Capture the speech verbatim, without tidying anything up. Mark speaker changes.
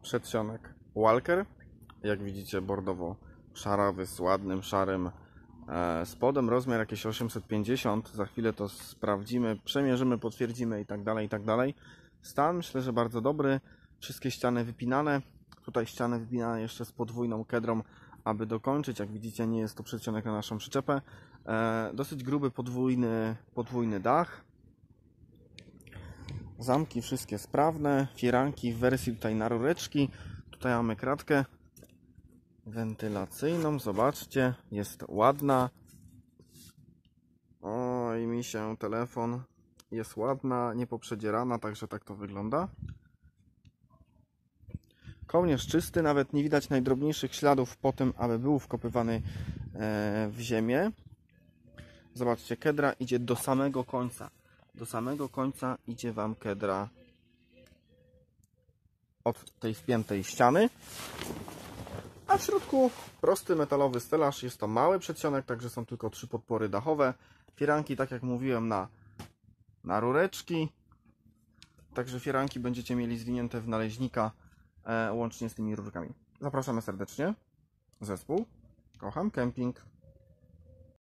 Speaker 1: przedsionek Walker. Jak widzicie, bordowo-szarawy z ładnym, szarym e, spodem. Rozmiar jakieś osiemset pięćdziesiąt. Za chwilę to sprawdzimy, przemierzymy, potwierdzimy i tak dalej, i tak dalej. Stan myślę, że bardzo dobry. Wszystkie ściany wypinane. Tutaj ściany wypinane jeszcze z podwójną kedrą, aby dokończyć. Jak widzicie, nie jest to przedsionek na naszą przyczepę. E, dosyć gruby podwójny, podwójny dach. Zamki wszystkie sprawne. Firanki w wersji tutaj na rureczki. Tutaj mamy kratkę wentylacyjną. Zobaczcie, jest ładna. Oj, mi się telefon. Jest ładna, nie poprzedzierana, także tak to wygląda. Kołnierz czysty, nawet nie widać najdrobniejszych śladów po tym, aby był wkopywany w ziemię. Zobaczcie, kedra idzie do samego końca. Do samego końca idzie Wam kedra od tej wpiętej ściany. A w środku prosty metalowy stelaż. Jest to mały przedsionek, także są tylko trzy podpory dachowe. Firanki, tak jak mówiłem, na, na rureczki. Także firanki będziecie mieli zwinięte w naleźnika e, łącznie z tymi rurkami. Zapraszamy serdecznie. Zespół Kocham Kemping.